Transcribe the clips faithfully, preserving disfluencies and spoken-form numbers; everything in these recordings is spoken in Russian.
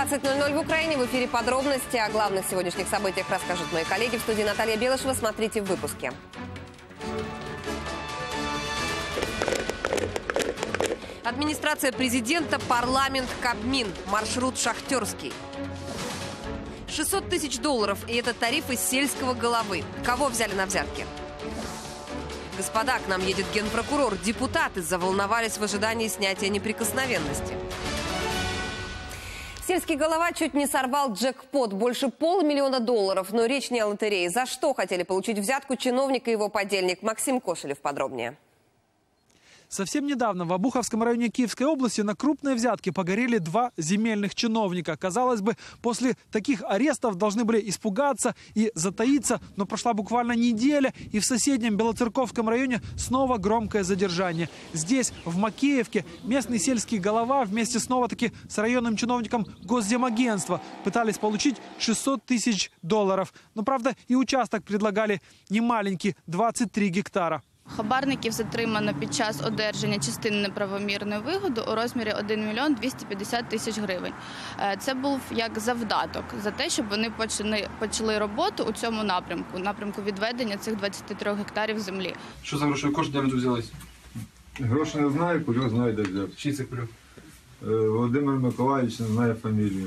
двадцать ноль ноль в Украине. В эфире подробности. О главных сегодняшних событиях расскажут мои коллеги. В студии Наталья Белышева. Смотрите в выпуске. Администрация президента, парламент, Кабмин. Маршрут шахтерский. шестьсот тысяч долларов. И это тариф из сельского головы. Кого взяли на взятки? Господа, к нам едет генпрокурор. Депутаты заволновались в ожидании снятия неприкосновенности. Сельский голова чуть не сорвал джекпот. Больше полмиллиона долларов. Но речь не о лотерее. За что хотели получить взятку чиновник и его подельник? Максим Кошелев подробнее. Совсем недавно в Обуховском районе Киевской области на крупные взятки погорели два земельных чиновника. Казалось бы, после таких арестов должны были испугаться и затаиться, но прошла буквально неделя, и в соседнем Белоцерковском районе снова громкое задержание. Здесь, в Макеевке, местный сельский голова вместе снова-таки с районным чиновником Госземагентства пытались получить шестьсот тысяч долларов. Но, правда, и участок предлагали немаленький – двадцять три гектара. Хабарників затримано під час одержання частини неправомірної вигоди у розмірі один мільйон двісті п'ятдесят тисяч гривень. Це був як завдаток за те, щоб вони почали, почали роботу у цьому напрямку, напрямку відведення цих двадцяти трьох гектарів землі. Що за грошові кошти, де вони тут взялись? Гроші не знаю, Кулюк знає, де взяв. Чий це Кулюк? Володимир Миколаївич не знає фамілію.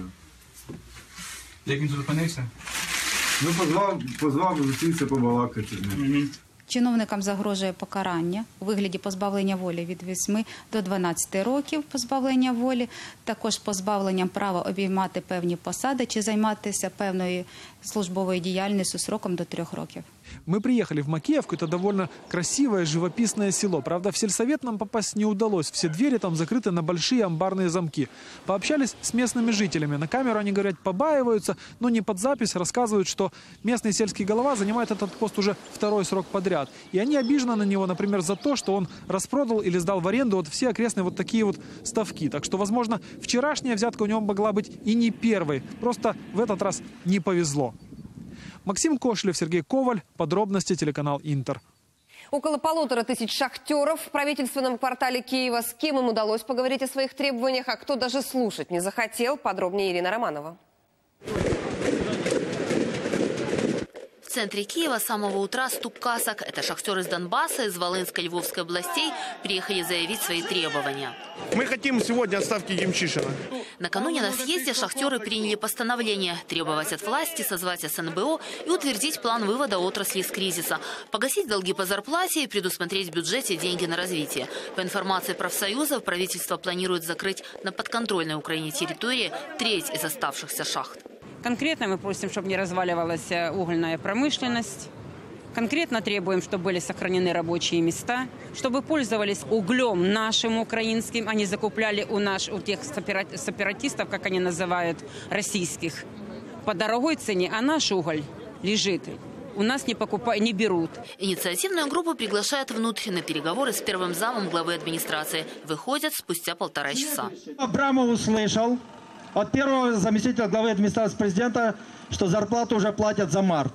Як він тут опинився? Ну, позвав, позвав зустрітися побалакати. Угу. Чиновникам загрожує покарання у вигляді позбавлення волі від восьми до дванадцяти років позбавлення волі, також позбавленням права обіймати певні посади чи займатися певною службовою діяльністю сроком до трьох років. Мы приехали в Макеевку, это довольно красивое, живописное село. Правда, в сельсовет нам попасть не удалось. Все двери там закрыты на большие амбарные замки. Пообщались с местными жителями. На камеру они, говорят, побаиваются, но не под запись. Рассказывают, что местный сельский голова занимает этот пост уже второй срок подряд. И они обижены на него, например, за то, что он распродал или сдал в аренду вот все окрестные вот такие вот ставки. Так что, возможно, вчерашняя взятка у него могла быть и не первой. Просто в этот раз не повезло. Максим Кошелев, Сергей Коваль. Подробности, телеканал Интер. Около полутора тысяч шахтеров в правительственном квартале Киева. С кем им удалось поговорить о своих требованиях, а кто даже слушать не захотел? Подробнее Ирина Романова. В центре Киева с самого утра стук касок. Это шахтеры из Донбасса, из Волынской, Львовской областей приехали заявить свои требования. Мы хотим сегодня отставки Демчишина. Накануне на съезде шахтеры приняли постановление требовать от власти созвать СНБО и утвердить план вывода отрасли из кризиса, погасить долги по зарплате и предусмотреть в бюджете деньги на развитие. По информации профсоюзов, правительство планирует закрыть на подконтрольной Украине территории треть из оставшихся шахт. Конкретно мы просим, чтобы не разваливалась угольная промышленность. Конкретно требуем, чтобы были сохранены рабочие места, чтобы пользовались углем нашим украинским, а не закупляли у, наш, у тех сепаратистов, как они называют, российских, по дорогой цене, а наш уголь лежит. У нас не покупают, не берут. Инициативную группу приглашают внутрь на переговоры с первым замом главы администрации. Выходят спустя полтора часа. Абрамов услышал от первого заместителя главы администрации президента, что зарплату уже платят за март.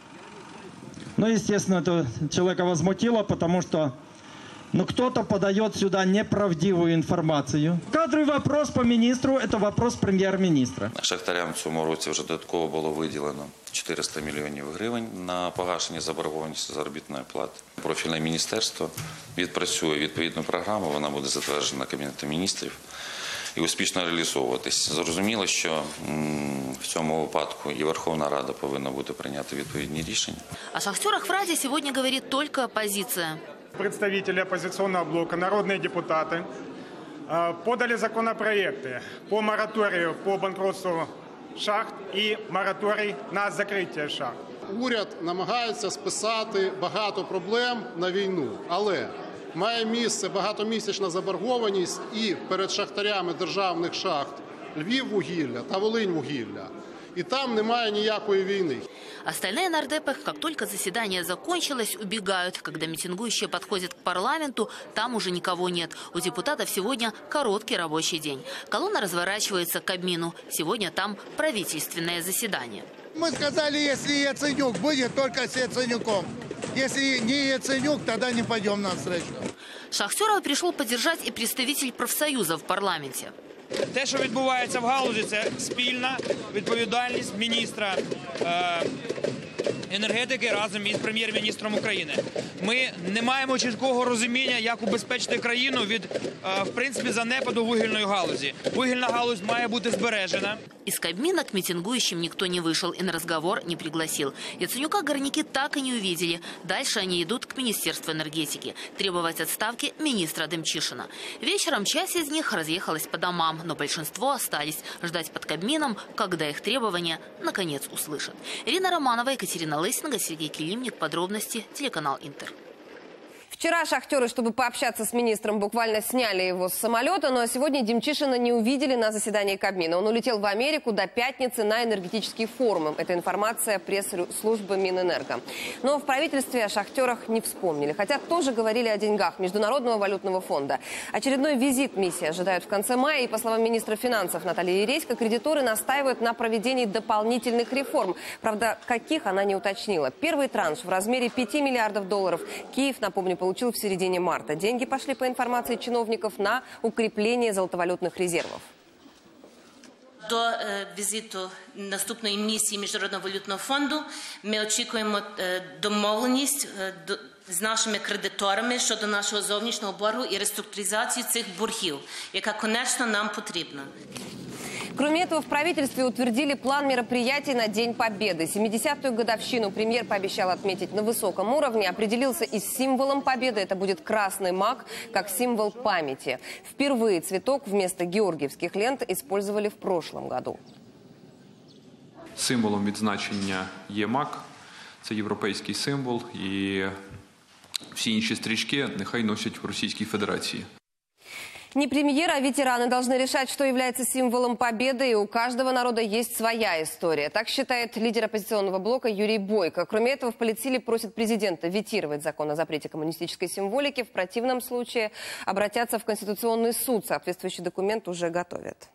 Ну, естественно, это человека возмутило, потому что ну, кто-то подает сюда неправдивую информацию. Кадровый вопрос по министру – это вопрос прем'єр-міністра. Шахтарям в цьому році вже додатково було виділено чотириста мільйонів гривень на погашення заборгованості заробітної плати. Профільне міністерство відпрацює відповідну програму, вона буде затверджена Кабінетом міністрів і успішно реалізовуватись. Зрозуміло, що в цьому випадку і Верховна Рада повинна бути прийняти відповідні рішення. О шахтерах в Раде сегодня говорит только оппозиция. Представители оппозиционного блока, народные депутаты, подали законопроекты по мораторию по банкротству шахт і мораторій на закриття шахт. Уряд намагається списати багато проблем на війну, але має місце багатомісячна заборгованість і перед шахтарями державних шахт Львіввугілля та Волиньвугілля. И там немає ніякої війны. Остальные нардепы, как только заседание закончилось, убегают. Когда митингующие подходят к парламенту, там уже никого нет. У депутатов сегодня короткий рабочий день. Колонна разворачивается к Кабмину. Сегодня там правительственное заседание. Мы сказали, если Яценюк будет, только с Яценюком. Если не Яценюк, тогда не пойдем на встречу. Шахтеров пришел поддержать и представитель профсоюза в парламенте. Те, що відбувається в галузі, це спільна відповідальність міністра е, енергетики разом із прем'єр-міністром України. Ми не маємо чіткого розуміння, як убезпечити країну від, е, в принципі, занепаду вугільної галузі. Вугільна галузь має бути збережена. Из Кабмина к митингующим никто не вышел и на разговор не пригласил. Яценюка горняки так и не увидели. Дальше они идут к Министерству энергетики. Требовать отставки министра Демчишина. Вечером часть из них разъехалась по домам, но большинство остались ждать под Кабмином, когда их требования наконец услышат. Ирина Романова, Екатерина Лысенко, Сергей Климник. Подробности. Телеканал Интер. Вчера шахтеры, чтобы пообщаться с министром, буквально сняли его с самолета, но сегодня Демчишина не увидели на заседании Кабмина. Он улетел в Америку до пятницы на энергетический форум. Это информация пресс-службы Минэнерго. Но в правительстве о шахтерах не вспомнили. Хотя тоже говорили о деньгах Международного валютного фонда. Очередной визит миссии ожидают в конце мая. И, по словам министра финансов Натальи Ересько, кредиторы настаивают на проведении дополнительных реформ. Правда, каких она не уточнила. Первый транш в размере пяти миллиардов долларов Киев, напомню, получил в середине марта. Деньги пошли, по информации чиновников, на укрепление золотовалютных резервов. До е, візиту наступної місії Міжнародного валютного фонду ми очікуємо е, домовленість е, до, з нашими кредиторами щодо нашого зовнішнього боргу і реструктуризації цих боргів, яка, конечно, нам потрібна. Кроме этого, в правительстве утвердили план мероприятий на День Победы. семидесятую годовщину премьер пообещал отметить на высоком уровне. Определился и с символом победы. Это будет красный мак, как символ памяти. Впервые цветок вместо георгиевских лент использовали в прошлом году. Символом відзначення є мак. Це європейський символ. І всі інші стрічки нехай носять в Російській Федерації. Не премьер, а ветераны должны решать, что является символом победы, и у каждого народа есть своя история. Так считает лидер оппозиционного блока Юрий Бойко. Кроме этого, в политсиле просят президента ветировать закон о запрете коммунистической символики. В противном случае обратятся в Конституционный суд. Соответствующий документ уже готовят.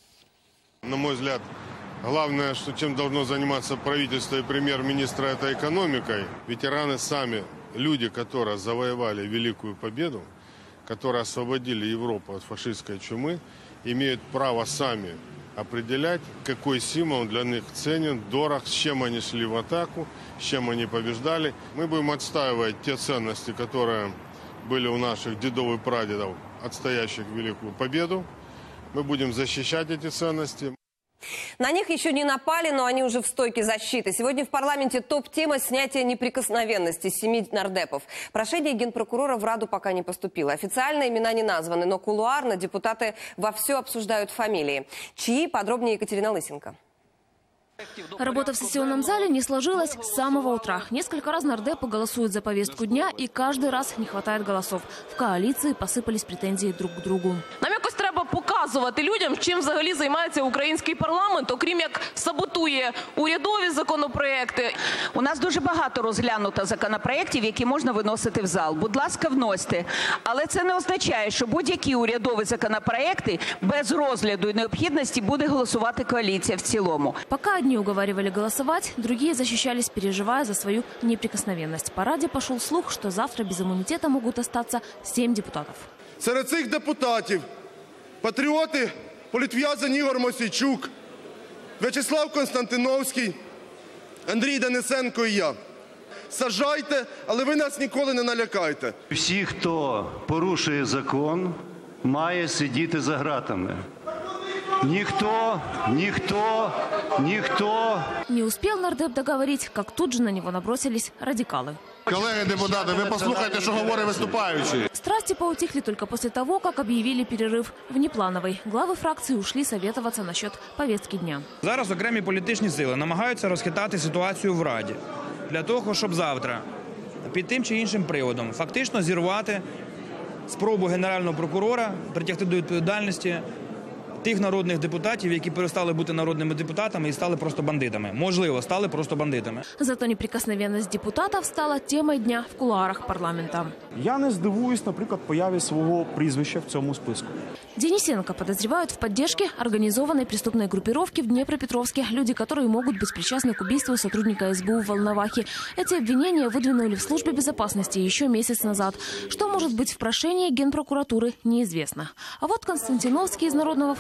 На мой взгляд, главное, что чем должно заниматься правительство и премьер-министр, это экономикой. Ветераны сами, люди, которые завоевали Великую Победу, которые освободили Европу от фашистской чумы, имеют право сами определять, какой символ для них ценен, дорог, с чем они шли в атаку, с чем они побеждали. Мы будем отстаивать те ценности, которые были у наших дедов и прадедов, отстоящих Великую Победу. Мы будем защищать эти ценности. На них еще не напали, но они уже в стойке защиты. Сегодня в парламенте топ-тема снятия неприкосновенности семи нардепов. Прошение генпрокурора в Раду пока не поступило. Официально имена не названы, но кулуарно депутаты вовсю обсуждают фамилии. Чьи? Подробнее Екатерина Лысенко. Работа в сессионном зале не сложилась с самого утра. Несколько раз нардепы голосуют за повестку дня, и каждый раз не хватает голосов. В коалиции посыпались претензии друг к другу. Нам якось треба показувати людям, чим взагалі займається український парламент, окрім як саботує урядові законопроекти. У нас дуже багато розглянуто законопроєктів, які можна виносити в зал. Будь ласка, вносьте. Але це не означає, що будь-які урядові законопроєкти без розгляду і необхідності буде голосувати коаліція в цілому. Пока одни уговаривали голосовать, другие защищались, переживая за свою неприкосновенность. По Раде пошел слух, что завтра без иммунитета могут остаться семь депутатов. Серед цих депутатів патріоти, політв'язень Ігор Мосійчук, В'ячеслав Константиновський, Андрій Денисенко і я. Саджайте, але ви нас ніколи не налякайте. Всі, хто порушує закон, має сидіти за ґратами. Никто, никто, никто. Не успел нардеп договорить, как тут же на него набросились радикалы. Колеги депутати, ви послухайте, що говорить виступаючий. Страсти поутихли только после того, как объявили перерыв внеплановый. Главы фракции ушли советоваться насчет повестки дня. Зараз окремі політичні сили намагаються розхитати ситуацію в Раді. Для того, щоб завтра під тим чи іншим приводом фактично зірвати спробу Генерального прокурора притягти до відповідальності тих народних депутатів, які перестали бути народними депутатами і стали просто бандитами. Можливо, стали просто бандитами. Зато неприкосновенность депутатов стала темой дня в кулуарах парламента. Я не здивуюсь, наприклад, появі свого прізвища в цьому списку. Денисенко подозревают в поддержке организованной преступной группировки в Днепропетровске. Люди, которые могут быть причастны к убийству сотрудника эс бэ у в Волновахе. Эти обвинения выдвинули в службе безопасности еще месяц назад. Что может быть в прошении Генпрокуратуры, неизвестно. А вот Константиновский из Народного фронта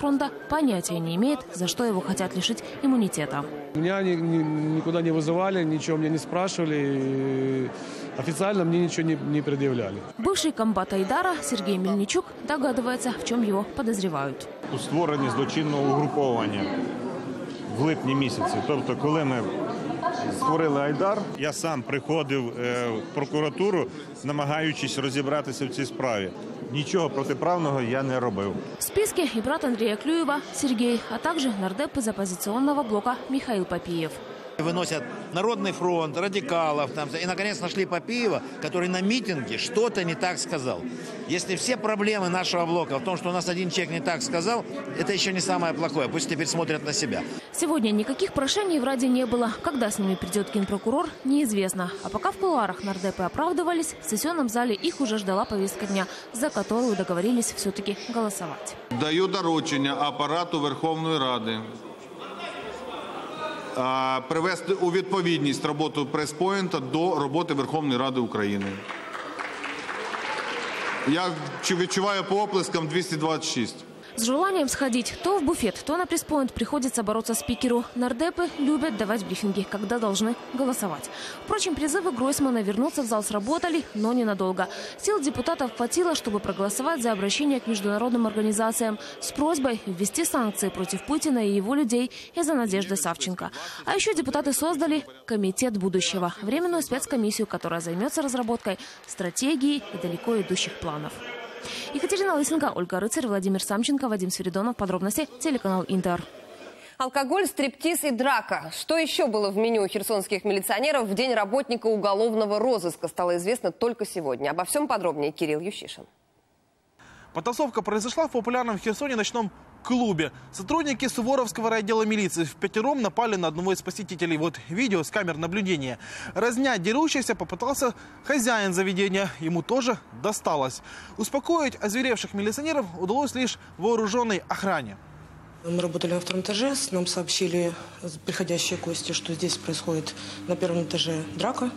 фронта понятия не имеет, за что его хотят лишить иммунитета. Меня ни, ни, никуда не вызывали, ничего меня не спрашивали, официально мне ничего не, не предъявляли. Бывший комбат Айдара Сергей Мельничук догадывается, в чем его подозревают. У створенні злочинного угруповання в липні місяці. Тобто, коли ми створили Айдар, я сам приходив в прокуратуру, намагаючись розібратися в цій справі. Ничего противоправного я не робив. В списке и брат Андрея Клюева Сергей, а также нардеп из оппозиционного блока Михаил Папиев. Выносят Народный фронт, радикалов. Там, и, наконец, нашли Папиева, который на митинге что-то не так сказал. Если все проблемы нашего блока в том, что у нас один человек не так сказал, это еще не самое плохое. Пусть теперь смотрят на себя. Сегодня никаких прошений в Раде не было. Когда с ними придет генпрокурор, неизвестно. А пока в кулуарах нардепы оправдывались, в сессионном зале их уже ждала повестка дня, за которую договорились все-таки голосовать. Даю доручення апарату Верховної Ради привести у відповідність роботу прес-поінта до роботи Верховної Ради України. Я відчуваю по оплескам двести двадцать шесть. С желанием сходить то в буфет, то на пресс-поинт приходится бороться спикеру. Нардепы любят давать брифинги, когда должны голосовать. Впрочем, призывы Гройсмана вернуться в зал сработали, но ненадолго. Сил депутатов хватило, чтобы проголосовать за обращение к международным организациям с просьбой ввести санкции против Путина и его людей из-за Надежды Савченко. А еще депутаты создали Комитет будущего, временную спецкомиссию, которая займется разработкой стратегии и далеко идущих планов. Екатерина Лысенко, Ольга Рыцарь, Владимир Самченко, Вадим Свиридонов. Подробности телеканал Интер. Алкоголь, стриптиз и драка. Что еще было в меню херсонских милиционеров в день работника уголовного розыска, стало известно только сегодня. Обо всем подробнее Кирилл Ющишин. Потасовка произошла в популярном в Херсоне ночном клубе. Сотрудники Суворовского райотдела милиции впятером напали на одного из посетителей. Вот видео с камер наблюдения. Разнять дерущихся попытался хозяин заведения. Ему тоже досталось. Успокоить озверевших милиционеров удалось лишь вооруженной охране. Мы работали на втором этаже. Нам сообщили приходящие гости, что здесь происходит на первом этаже драка.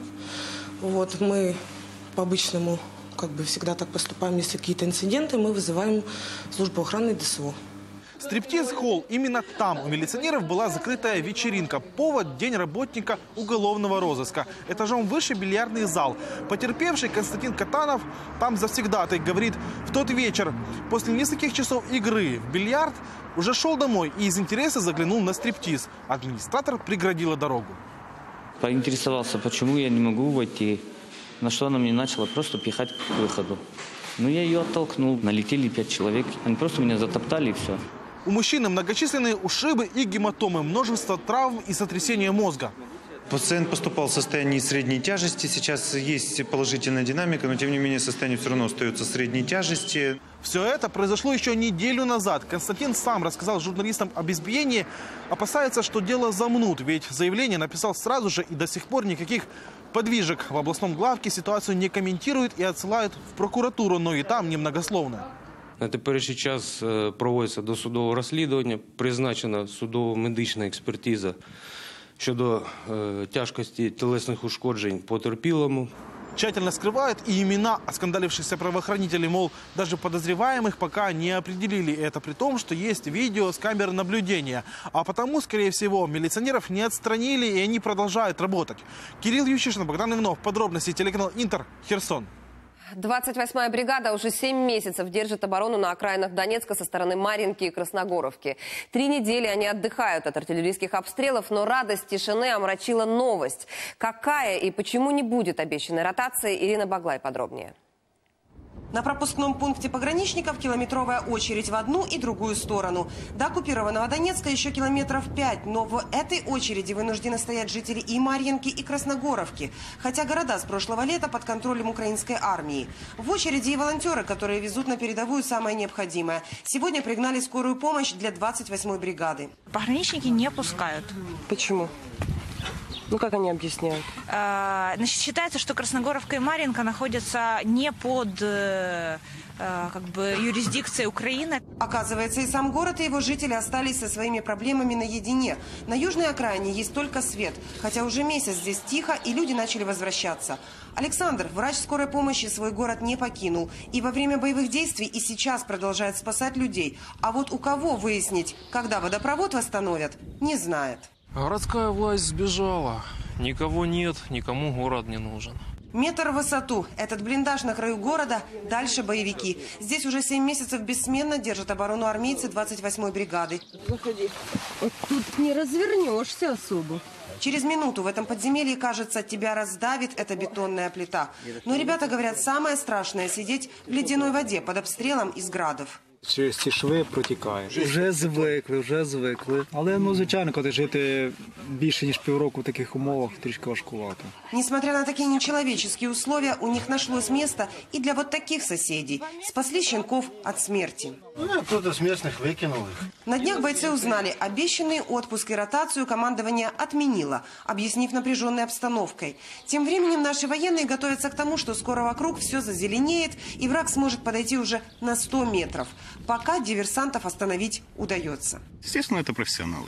Вот, мы по-обычному, как бы всегда так поступаем, если какие-то инциденты, мы вызываем службу охраны ДСО. Стриптиз-холл. Именно там у милиционеров была закрытая вечеринка. Повод – день работника уголовного розыска. Этажом выше бильярдный зал. Потерпевший Константин Катанов там завсегдатый говорит, в тот вечер после нескольких часов игры в бильярд уже шел домой и из интереса заглянул на стриптиз. Администратор преградила дорогу. Поинтересовался, почему я не могу войти. На что она мне начала просто пихать к выходу. Ну, я ее оттолкнул. Налетели пять человек. Они просто меня затоптали и все. У мужчины многочисленные ушибы и гематомы, множество травм и сотрясения мозга. Пациент поступал в состоянии средней тяжести. Сейчас есть положительная динамика, но тем не менее состояние все равно остается средней тяжести. Все это произошло еще неделю назад. Константин сам рассказал журналистам об избиении. Опасается, что дело замнут, ведь заявление написал сразу же и до сих пор никаких подвижек. В областном главке ситуацию не комментируют и отсылают в прокуратуру, но и там немногословно. На теперішній час проводиться досудове розслідування, призначена судово-медична експертиза щодо е, тяжкості тілесних ушкоджень потерпілому. Тщательно скрывают и имена оскандалившихся правоохранителей, мол, даже подозреваемых пока не определили. Это при том, что есть видео с камер наблюдения. А потому, скорее всего, милиционеров не отстранили и они продолжают работать. Кирилл Ющишин, Богдан Иванов. Подробности телеканал Интер, Херсон. двадцать восьмая бригада уже семь месяцев держит оборону на окраинах Донецка со стороны Марьинки и Красногоровки. Три недели они отдыхают от артиллерийских обстрелов, но радость тишины омрачила новость. Какая и почему не будет обещанной ротации, Ирина Баглай подробнее. На пропускном пункте пограничников километровая очередь в одну и другую сторону. До оккупированного Донецка еще километров пять, но в этой очереди вынуждены стоять жители и Марьинки, и Красногоровки, хотя города с прошлого лета под контролем украинской армии. В очереди и волонтеры, которые везут на передовую самое необходимое. Сегодня пригнали скорую помощь для двадцать восьмой бригады. Пограничники не пускают. Почему? Ну, как они объясняют? Значит, считается, что Красногоровка и Марьинка находятся не под как бы юрисдикцией Украины. Оказывается, и сам город, и его жители остались со своими проблемами наедине. На южной окраине есть только свет, хотя уже месяц здесь тихо, и люди начали возвращаться. Александр, врач скорой помощи, свой город не покинул. И во время боевых действий и сейчас продолжает спасать людей. А вот у кого выяснить, когда водопровод восстановят, не знает. Городская власть сбежала. Никого нет, никому город не нужен. Метр в высоту. Этот блиндаж на краю города. Дальше боевики. Здесь уже семь месяцев бессменно держат оборону армейцы двадцать восьмой бригады. Заходи. Вот тут не развернешься особо. Через минуту в этом подземелье, кажется, тебя раздавит эта бетонная плита. Но ребята говорят, самое страшное – сидеть в ледяной воде под обстрелом из градов. Через ці шви протікає. Вже звикли, вже звикли. Але, ну, звичайно, коли жити більше, ніж півроку в таких умовах, трішки важкувато. Несмотря на такие нечеловеческие условия, у них нашлось место и для вот таких соседей. Спасли щенков от смерти. Ну, кто-то с местных выкинул их. На днях бойцы узнали, обещанный отпуск и ротацию командование отменило, объяснив напряженной обстановкой. Тем временем наши военные готовятся к тому, что скоро вокруг все зазеленеет, и враг сможет подойти уже на сто метров. Пока диверсантов остановить удается. Естественно, это профессионалы.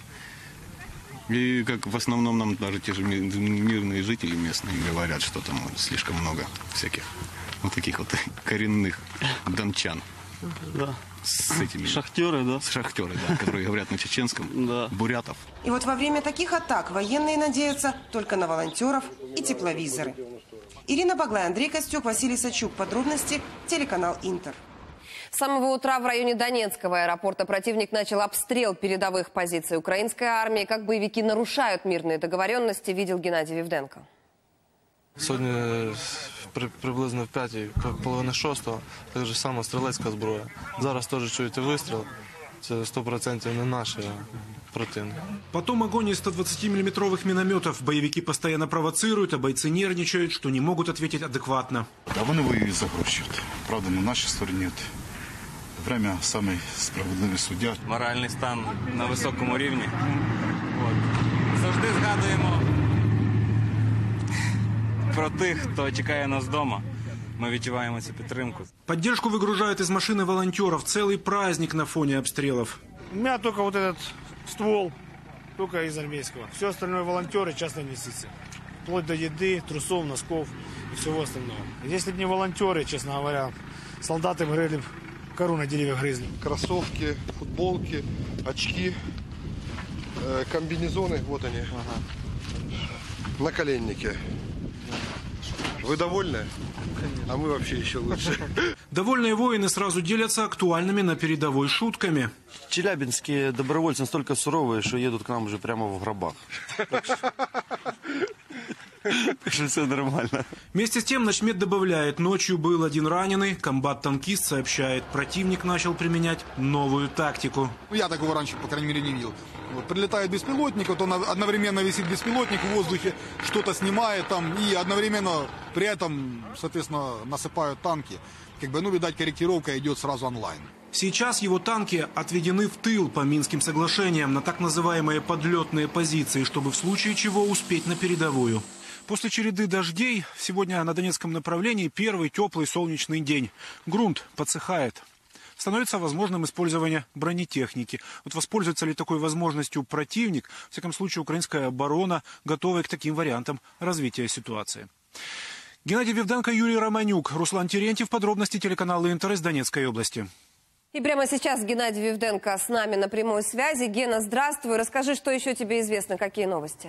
И как в основном нам даже те же мирные жители местные говорят, что там слишком много всяких вот таких вот коренных дончан. Да. С этими... Шахтеры, да? Шахтеры, да, которые говорят на чеченском, да. Бурятов. И вот во время таких атак военные надеются только на волонтеров и тепловизоры. Ирина Баглай, Андрей Костюк, Василий Сачук. Подробности телеканал Интер. С самого утра в районе Донецкого аэропорта противник начал обстрел передовых позиций украинской армии. Как боевики нарушают мирные договоренности, видел Геннадий Вивденко. Сьогодні при, приблизно в п'ятій, половина шостого, так же само стрілецька зброя. Зараз теж чуєте вистріл. Це сто процентов не наши, а противник. Потом огонь из ста двадцатимиллиметровых минометов. Боевики постоянно провоцируют, а бойцы нервничают, что не могут ответить адекватно. А вони воюють за гроші. Правда, на нашій стороні. Время самий справедливий суддя. Моральний стан на високому рівні. От. Завжди згадуємо про тих, хто чекає нас вдома. Мы відчуваємо цю підтримку. Поддержку выгружают из машины волонтеров. Целый праздник на фоне обстрелов. У меня только вот этот ствол, только из армейского. Все остальное волонтеры, частные инвестиции. Вплоть до еды, трусов, носков и всего остального. Если бы не волонтеры, честно говоря, солдаты бы грели, кору на деревьях грызли. Кроссовки, футболки, очки, э, комбинезоны, вот они, ага. Наколенники. Вы довольны? А мы вообще еще лучше. Довольные воины сразу делятся актуальными на передовой шутками. Челябинские добровольцы настолько суровые, что едут к нам уже прямо в гробах. Так что все нормально. Вместе с тем начмед добавляет, ночью был один раненый. Комбат-танкист сообщает, противник начал применять новую тактику. Я такого раньше, по крайней мере, не видел. Вот, прилетает беспилотник, вот он одновременно висит беспилотник в воздухе, что-то снимает там, и одновременно при этом, соответственно, насыпают танки. Как бы, ну, видать, корректировка идет сразу онлайн. Сейчас его танки отведены в тыл по Минским соглашениям на так называемые подлетные позиции, чтобы в случае чего успеть на передовую. После череды дождей сегодня на Донецком направлении первый теплый солнечный день. Грунт подсыхает. Становится возможным использование бронетехники. Вот воспользуется ли такой возможностью противник? В всяком случае, украинская оборона готова к таким вариантам развития ситуации. Геннадий Вивденко, Юрий Романюк, Руслан Терентьев. Подробности телеканала Интер из Донецкой области. И прямо сейчас Геннадий Вивденко с нами на прямой связи. Гена, здравствуй. Расскажи, что еще тебе известно, какие новости?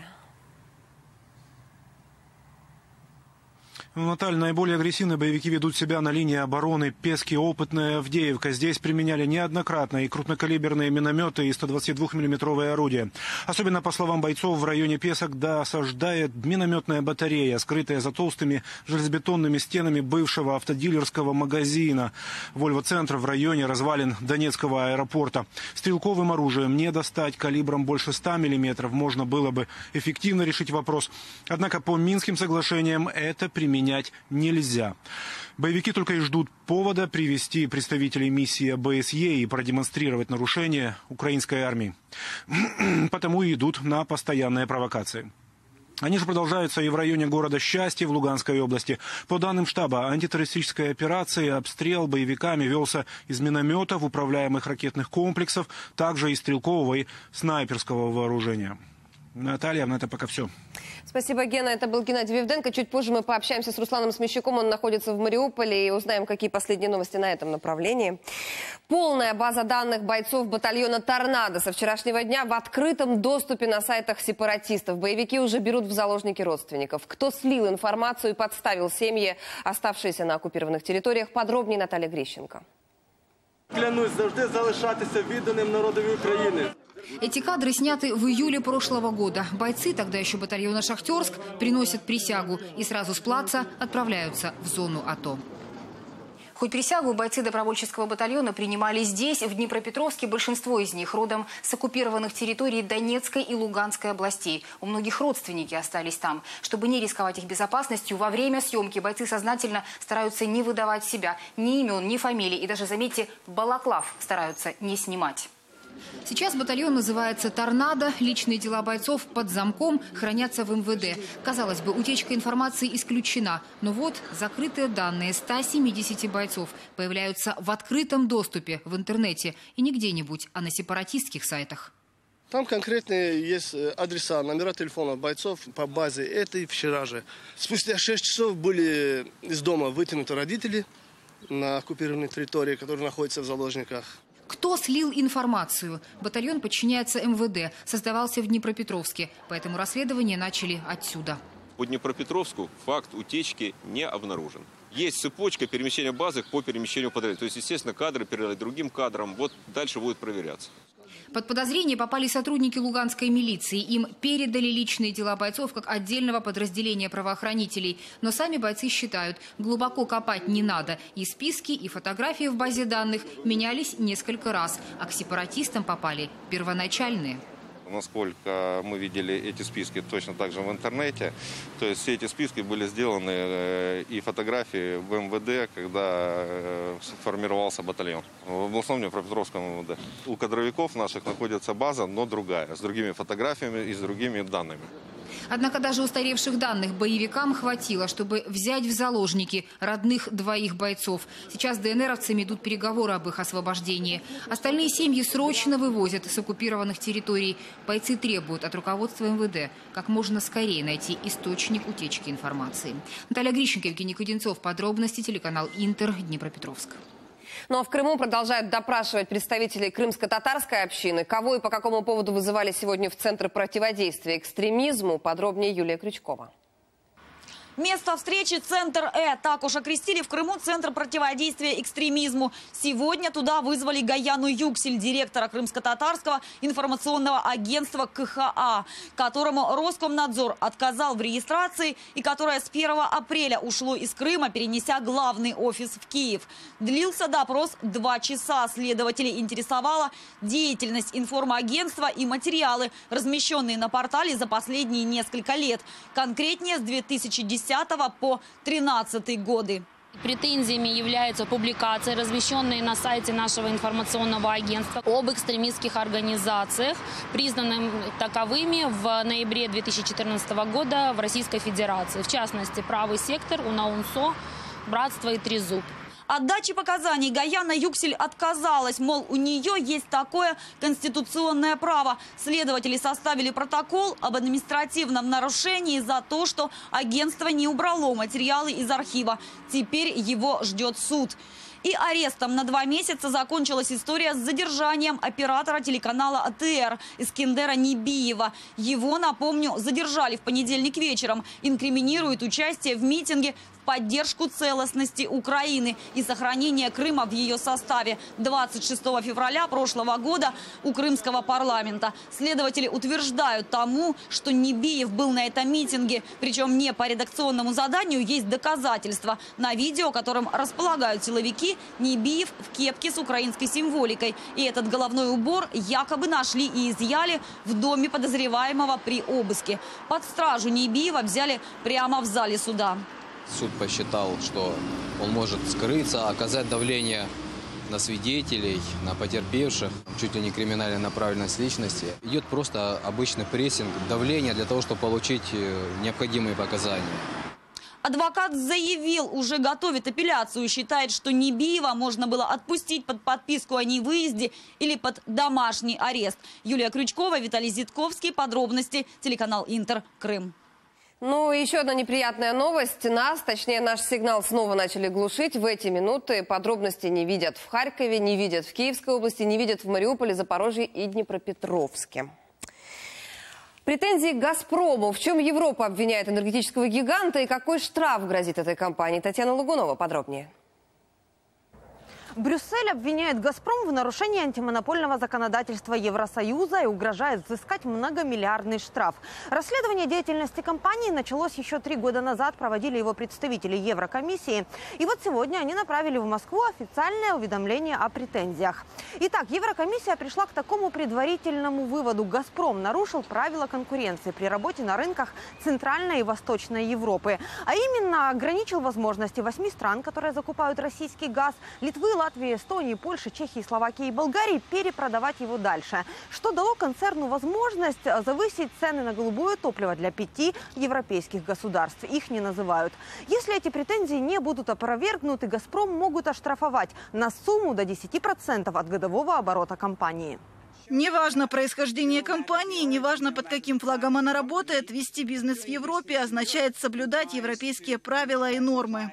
Наталья, наиболее агрессивно боевики ведут себя на линии обороны Пески, Опытная, Авдеевка. Здесь применяли неоднократно и крупнокалиберные минометы, и ста двадцатидвухмиллиметровые орудия. Особенно, по словам бойцов, в районе Песок досаждает минометная батарея, скрытая за толстыми железобетонными стенами бывшего автодилерского магазина. Вольво-центр в районе развалин Донецкого аэропорта. Стрелковым оружием не достать, калибром больше ста миллиметров можно было бы эффективно решить вопрос. Однако по Минским соглашениям это применение нельзя. Боевики только и ждут повода привести представителей миссии ОБСЕ и продемонстрировать нарушение украинской армии. Потому и идут на постоянные провокации. Они же продолжаются и в районе города Счастье в Луганской области. По данным штаба антитеррористической операции, обстрел боевиками велся из минометов, управляемых ракетных комплексов, также из стрелкового и снайперского вооружения. Наталья, на это пока все. Спасибо, Гена. Это был Геннадий Вивденко. Чуть позже мы пообщаемся с Русланом Смещуком. Он находится в Мариуполе. И узнаем, какие последние новости на этом направлении. Полная база данных бойцов батальона «Торнадо» со вчерашнего дня в открытом доступе на сайтах сепаратистов. Боевики уже берут в заложники родственников. Кто слил информацию и подставил семьи, оставшиеся на оккупированных территориях, подробнее Наталья Грищенко. Клянусь завжди залишатися відданим народові України. Эти кадры сняты в июле прошлого года. Бойцы, тогда еще батальона «Шахтерск», приносят присягу и сразу с плаца отправляются в зону АТО. Хоть присягу бойцы добровольческого батальона принимали здесь, в Днепропетровске, большинство из них родом с оккупированных территорий Донецкой и Луганской областей. У многих родственники остались там. Чтобы не рисковать их безопасностью, во время съемки бойцы сознательно стараются не выдавать себя, ни имен, ни фамилий. И даже, заметьте, балаклав стараются не снимать. Сейчас батальон называется «Торнадо». Личные дела бойцов под замком хранятся в эм вэ дэ. Казалось бы, утечка информации исключена. Но вот закрытые данные ста семидесяти бойцов появляются в открытом доступе в интернете. И не где-нибудь, а на сепаратистских сайтах. Там конкретные есть адреса, номера телефонов бойцов по базе. Это и вчера же. Спустя шесть часов были из дома вытянуты родители на оккупированной территории, которые находятся в заложниках. Кто слил информацию? Батальон подчиняется эм вэ дэ, создавался в Днепропетровске, поэтому расследование начали отсюда. По Днепропетровску факт утечки не обнаружен. Есть цепочка перемещения базы по перемещению подразделений. То есть, естественно, кадры передали другим кадрам. Вот дальше будет проверяться. Под подозрение попали сотрудники луганской милиции. Им передали личные дела бойцов как отдельного подразделения правоохранителей. Но сами бойцы считают, глубоко копать не надо. И списки, и фотографии в базе данных менялись несколько раз. А к сепаратистам попали первоначальные. Насколько мы видели эти списки точно так же в интернете, то есть все эти списки были сделаны и фотографии в эм вэ дэ, когда формировался батальон. В областном Днепропетровском эм вэ дэ. У кадровиков наших находится база, но другая, с другими фотографиями и с другими данными. Однако даже устаревших данных боевикам хватило, чтобы взять в заложники родных двоих бойцов. Сейчас ДНРовцами идут переговоры об их освобождении. Остальные семьи срочно вывозят с оккупированных территорий. Бойцы требуют от руководства эм вэ дэ как можно скорее найти источник утечки информации. Наталья Грищенко, Евгений Кудинцов. Подробности телеканал Интер, Днепропетровск. Ну а в Крыму продолжают допрашивать представителей крымско-татарской общины. Кого и по какому поводу вызывали сегодня в Центр противодействия экстремизму, подробнее Юлия Крючкова. Место встречи – Центр Э. Так уж окрестили в Крыму Центр противодействия экстремизму. Сегодня туда вызвали Гаяну Юксель, директора крымско-татарского информационного агентства ка ха а, которому Роскомнадзор отказал в регистрации и которое с первого апреля ушло из Крыма, перенеся главный офис в Киев. Длился допрос два часа. Следователей интересовала деятельность информагентства и материалы, размещенные на портале за последние несколько лет. Конкретнее, с две тысячи десятого по две тысячи тринадцатый годы. Претензиями являются публикации, размещенные на сайте нашего информационного агентства об экстремистских организациях, признанных таковыми в ноябре две тысячи четырнадцатого года в Российской Федерации. В частности, «Правый сектор», «Унаунсо», «Братство» и «Трезуб». От дачи показаний Гаяна Юксель отказалась, мол, у нее есть такое конституционное право. Следователи составили протокол об административном нарушении за то, что агентство не убрало материалы из архива. Теперь его ждет суд. И арестом на два месяца закончилась история с задержанием оператора телеканала а тэ эр Искендера Небиева. Его, напомню, задержали в понедельник вечером. Инкриминирует участие в митинге в поддержку целостности Украины и сохранения Крыма в ее составе двадцать шестого февраля прошлого года у крымского парламента. Следователи утверждают тому, что Небиев был на этом митинге, причем не по редакционному заданию, есть доказательства. На видео, которым располагают силовики, Небиев в кепке с украинской символикой. И этот головной убор якобы нашли и изъяли в доме подозреваемого при обыске. Под стражу Небиева взяли прямо в зале суда. Суд посчитал, что он может скрыться, оказать давление на свидетелей, на потерпевших, чуть ли не криминальная направленность личности. Идет просто обычный прессинг, давление для того, чтобы получить необходимые показания. Адвокат заявил, уже готовит апелляцию, считает, что Небиева можно было отпустить под подписку о невыезде или под домашний арест. Юлия Крючкова, Виталий Зитковский. Подробности. Телеканал Интер. Крым. Ну, еще одна неприятная новость. Нас, точнее наш сигнал, снова начали глушить. В эти минуты подробности не видят в Харькове, не видят в Киевской области, не видят в Мариуполе, Запорожье и Днепропетровске. Претензии к «Газпрому». В чем Европа обвиняет энергетического гиганта и какой штраф грозит этой компании? Татьяна Лагунова подробнее. Брюссель обвиняет «Газпром» в нарушении антимонопольного законодательства Евросоюза и угрожает взыскать многомиллиардный штраф. Расследование деятельности компании началось еще три года назад, проводили его представители Еврокомиссии. И вот сегодня они направили в Москву официальное уведомление о претензиях. Итак, Еврокомиссия пришла к такому предварительному выводу. «Газпром» нарушил правила конкуренции при работе на рынках Центральной и Восточной Европы. А именно, ограничил возможности восьми стран, которые закупают российский газ, Литвы, Латвии, Эстонии, Польши, Чехии, Словакии и Болгарии, перепродавать его дальше. Что дало концерну возможность завысить цены на голубое топливо для пяти европейских государств. Их не называют. Если эти претензии не будут опровергнуты, «Газпром» могут оштрафовать на сумму до десяти процентов от годового оборота компании. Неважно происхождение компании, неважно под каким флагом она работает, вести бизнес в Европе означает соблюдать европейские правила и нормы.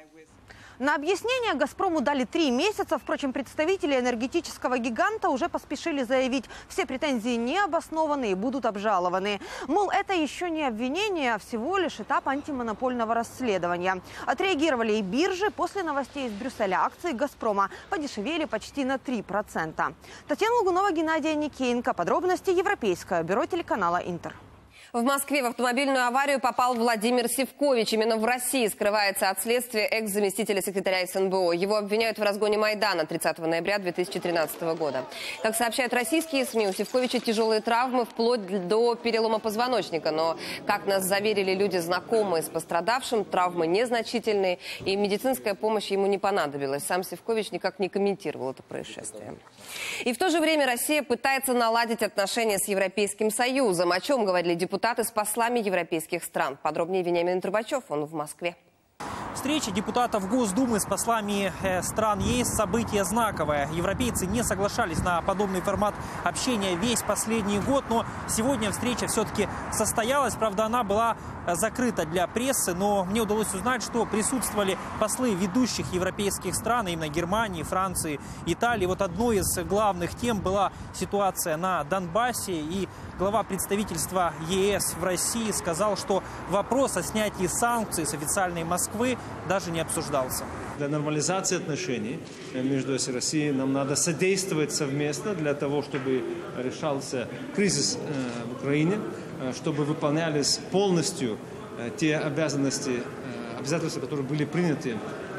На объяснение «Газпрому» дали три месяца. Впрочем, представители энергетического гиганта уже поспешили заявить, все претензии не обоснованы и будут обжалованы. Мол, это еще не обвинение, а всего лишь этап антимонопольного расследования. Отреагировали и биржи. После новостей из Брюсселя акции «Газпрома» подешевели почти на три процента. Татьяна Лагунова, Геннадий Аникеенко. Подробности Европейское бюро телеканала «Интер». В Москве в автомобильную аварию попал Владимир Сивкович. Именно в России скрывается от следствия экс-заместителя секретаря СНБО. Его обвиняют в разгоне Майдана тридцатого ноября две тысячи тринадцатого года. Как сообщают российские СМИ, у Сивковича тяжелые травмы вплоть до перелома позвоночника. Но, как нас заверили люди, знакомые с пострадавшим, травмы незначительные и медицинская помощь ему не понадобилась. Сам Сивкович никак не комментировал это происшествие. И в то же время Россия пытается наладить отношения с Европейским Союзом. О чем говорили депутаты с послами европейских стран. Подробнее Вениамин Трубачев, он в Москве. Встреча депутатов Госдумы с послами стран ЕС – событие знаковое. Европейцы не соглашались на подобный формат общения весь последний год, но сегодня встреча все-таки состоялась. Правда, она была закрыта для прессы, но мне удалось узнать, что присутствовали послы ведущих европейских стран, именно Германии, Франции, Италии. Вот одной из главных тем была ситуация на Донбассе, и глава представительства ЕС в России сказал, что вопрос о снятии санкций с официальной Москвы даже не обсуждался. Для нормализации отношений между ЕС и Россией нам надо содействовать совместно для того, чтобы решался кризис в Украине, чтобы выполнялись полностью те обязанности, обязательства, которые были приняты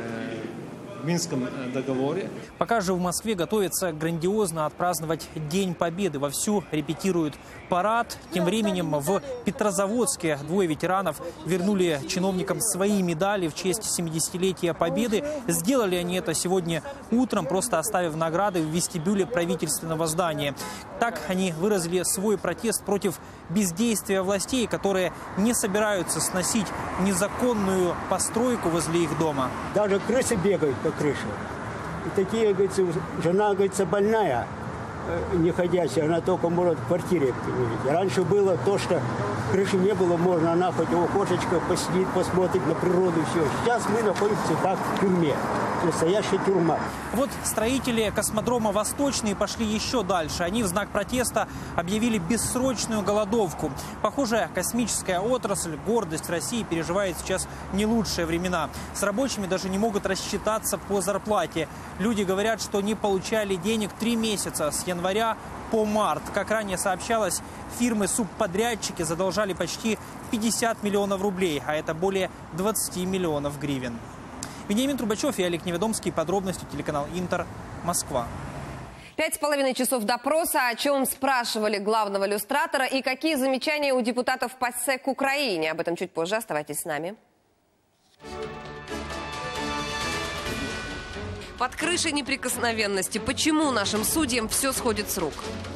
в Минском договоре. Пока же в Москве готовится грандиозно отпраздновать День Победы. Вовсю репетируют парад. Тем временем в Петрозаводске двое ветеранов вернули чиновникам свои медали в честь семидесятилетия Победы. Сделали они это сегодня утром, просто оставив награды в вестибюле правительственного здания. Так они выразили свой протест против бездействия властей, которые не собираются сносить незаконную постройку возле их дома. Даже крысы бегают по крыше. И такие, говорится, жена, говорится, больная, не ходящая, она только может в квартире. Раньше было то, что крыши не было, можно, она хоть в окошечко посидит, посмотрит на природу, все. Сейчас мы находимся как в тюрьме. Настоящая тюрьма. Вот строители космодрома «Восточный» пошли еще дальше. Они в знак протеста объявили бессрочную голодовку. Похоже, космическая отрасль, гордость России, переживает сейчас не лучшие времена. С рабочими даже не могут рассчитаться по зарплате. Люди говорят, что не получали денег три месяца с января по март. Как ранее сообщалось, фирмы-субподрядчики задолжали почти пятьдесят миллионов рублей, а это более двадцати миллионов гривен. Вениамин Трубачев и Олег Неведомский. Подробности телеканал Интер. Москва. Пять с половиной часов допроса, о чем спрашивали главного люстратора и какие замечания у депутатов ПАСЕ к Украине. Об этом чуть позже. Оставайтесь с нами. Под крышей неприкосновенности. Почему нашим судьям все сходит с рук?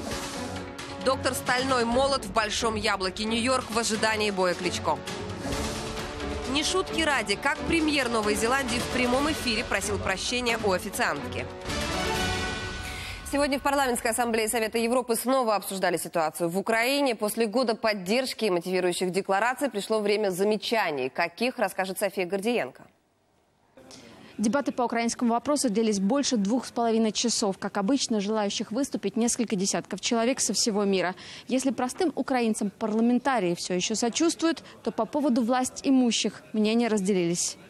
Доктор Стальной молот в Большом Яблоке. Нью-Йорк в ожидании боя Кличко. Не шутки ради, как премьер Новой Зеландии в прямом эфире просил прощения у официантки. Сегодня в Парламентской ассамблее Совета Европы снова обсуждали ситуацию в Украине. После года поддержки и мотивирующих деклараций пришло время замечаний. Каких, расскажет София Гордиенко. Дебаты по украинскому вопросу длились больше двух с половиной часов. Как обычно, желающих выступить несколько десятков человек со всего мира. Если простым украинцам парламентарии все еще сочувствуют, то по поводу власть имущих мнения разделились.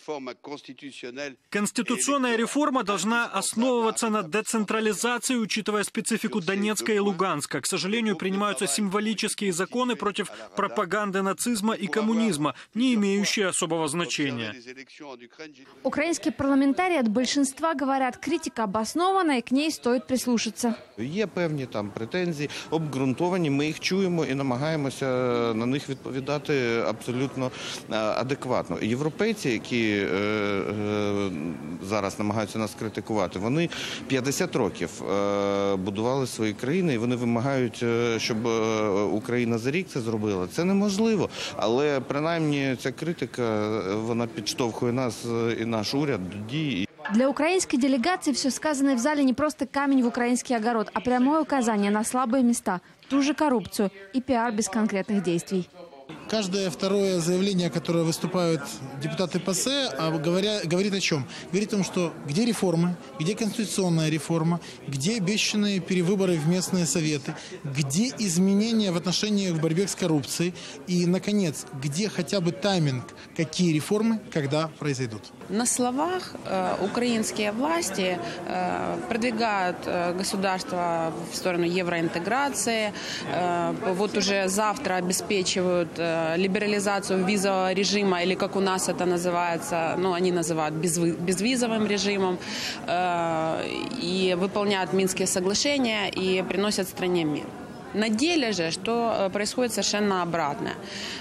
Конституционная реформа должна основываться на децентрализации, учитывая специфику Донецка и Луганска. К сожалению, принимаются символические законы против пропаганды нацизма и коммунизма, не имеющие особого значения. Украинские парламентарии от большинства говорят, критика обоснована и к ней стоит прислушаться. Є певні там претензії, обґрунтовані, ми їх чуємо і намагаємося на них відповідати абсолютно адекватно. Європейці, які е, е, зараз намагаються нас критикувати, вони п'ятдесят років е, будували свої країни і вони вимагають, щоб Україна за рік це зробила. Це неможливо, але принаймні ця критика, вона підштовхує нас і наш уряд до дії. Для украинской делегации все сказанное в зале не просто камень в украинский огород, а прямое указание на слабые места, ту же коррупцию и пиар без конкретных действий. Каждое второе заявление, которое выступают депутаты ПАСЕ, говоря, говорит о чем? Говорит о том, что где реформы, где конституционная реформа, где обещанные перевыборы в местные советы, где изменения в отношениях в борьбе с коррупцией и, наконец, где хотя бы тайминг, какие реформы, когда произойдут. На словах э, украинские власти э, продвигают э, государство в сторону евроинтеграции. Э, вот уже завтра обеспечивают э, либерализацию визового режима, или как у нас это называется, ну, они называют безвы, безвизовым режимом, э, и выполняют Минские соглашения и приносят стране мир. На деле же, что происходит совершенно обратное.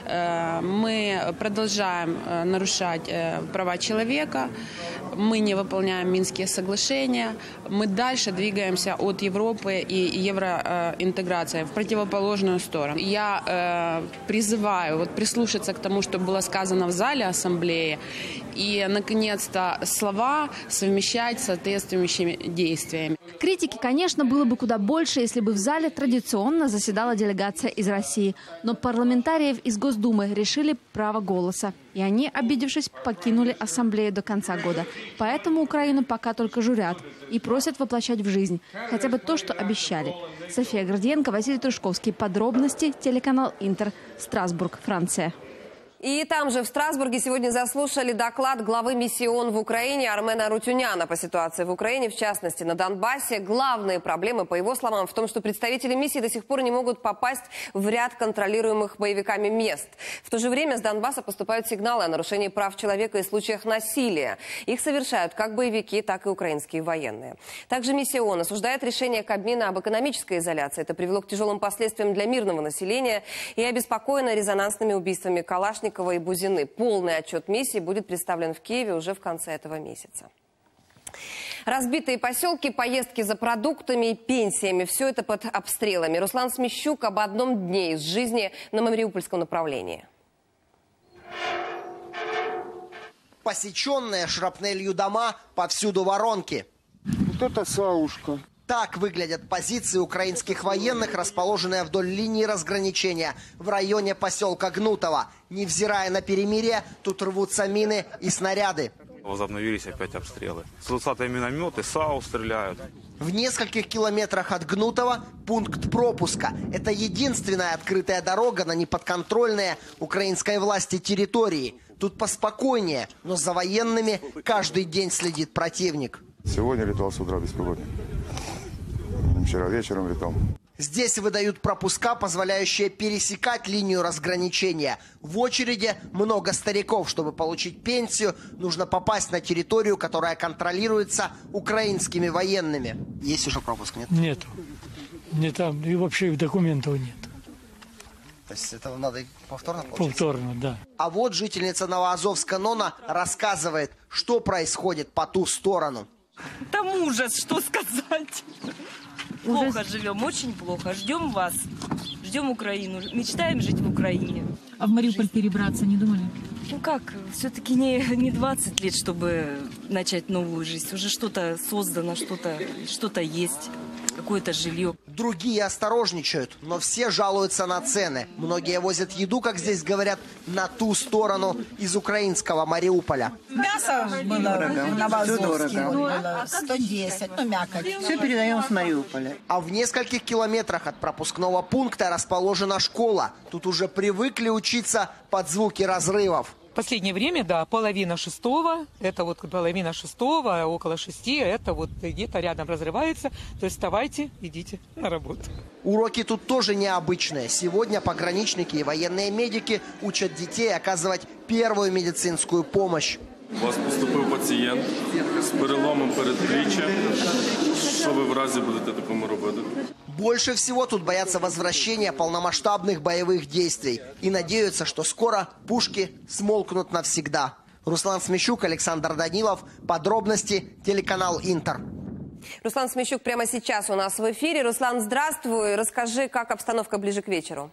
Мы продолжаем нарушать права человека, мы не выполняем Минские соглашения, мы дальше двигаемся от Европы и евроинтеграции в противоположную сторону. Я призываю вот прислушаться к тому, что было сказано в зале ассамблеи, и, наконец-то, слова совмещать с соответствующими действиями. Критики, конечно, было бы куда больше, если бы в зале традиционно заседала делегация из России. Но парламентариев из Госдумы решили право голоса. И они, обидевшись, покинули ассамблею до конца года. Поэтому Украину пока только журят и просят воплощать в жизнь хотя бы то, что обещали. София Гордиенко, Василий Трушковский. Подробности. Телеканал Интер. Страсбург, Франция. И там же, в Страсбурге, сегодня заслушали доклад главы миссии ООН в Украине Армена Арутюняна по ситуации в Украине, в частности, на Донбассе. Главные проблемы, по его словам, в том, что представители миссии до сих пор не могут попасть в ряд контролируемых боевиками мест. В то же время с Донбасса поступают сигналы о нарушении прав человека и случаях насилия. Их совершают как боевики, так и украинские военные. Также миссия ООН осуждает решение Кабмина об экономической изоляции. Это привело к тяжелым последствиям для мирного населения и обеспокоено резонансными убийствами Калашникова и Бузины. Полный отчет миссии будет представлен в Киеве уже в конце этого месяца. Разбитые поселки, поездки за продуктами и пенсиями – все это под обстрелами. Руслан Смещук об одном дне из жизни на Мариупольском направлении. Посеченные шрапнелью дома, повсюду воронки. Вот это саушка. Так выглядят позиции украинских военных, расположенные вдоль линии разграничения в районе поселка Гнутово. Невзирая на перемирие, тут рвутся мины и снаряды. Возобновились опять обстрелы. двадцатые минометы, САУ стреляют. В нескольких километрах от Гнутова пункт пропуска. Это единственная открытая дорога на неподконтрольные украинской власти территории. Тут поспокойнее, но за военными каждый день следит противник. Сегодня летал с утра беспилотник. Вчера вечером летал. Здесь выдают пропуска, позволяющие пересекать линию разграничения. В очереди много стариков. Чтобы получить пенсию, нужно попасть на территорию, которая контролируется украинскими военными. Есть уже пропуск, нет? Нет. Не там. И вообще документов нет. То есть это надо повторно получить? Повторно, да. А вот жительница Новоазовска Нона рассказывает, что происходит по ту сторону. Там ужас, что сказать. Плохо живем, очень плохо. Ждем вас, ждем Украину, мечтаем жить в Украине. А в Мариуполь перебраться не думали? Ну как, все-таки не, не двадцать лет, чтобы начать новую жизнь. Уже что-то создано, что-то что-то есть, какое-то жилье. Другие осторожничают, но все жалуются на цены. Многие возят еду, как здесь говорят, на ту сторону из украинского Мариуполя. Мясо было на Вазовске, было сто десять, ну мякоть. Все передаем с Мариуполя. А в нескольких километрах от пропускного пункта расположена школа. Тут уже привыкли учиться под звуки разрывов. В последнее время, да, половина шестого, это вот половина шестого, около шести, это вот где-то рядом разрывается. То есть вставайте, идите на работу. Уроки тут тоже необычные. Сегодня пограничники и военные медики учат детей оказывать первую медицинскую помощь. У вас поступив пацієнт з переломом передпліччя. Що ви в разі будете такому робити? Больше всего тут боятся возвращения полномасштабных боевых действий и надеются, что скоро пушки смолкнут навсегда. Руслан Смещук, Александр Данилов. Подробности телеканал Интер. Руслан Смещук прямо сейчас у нас в эфире. Руслан, здравствуй. Расскажи, как обстановка ближе к вечеру.